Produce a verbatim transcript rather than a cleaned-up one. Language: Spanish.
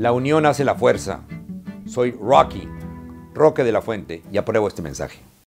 La unión hace la fuerza. Soy Rocky, Roque de la Fuente, y apruebo este mensaje.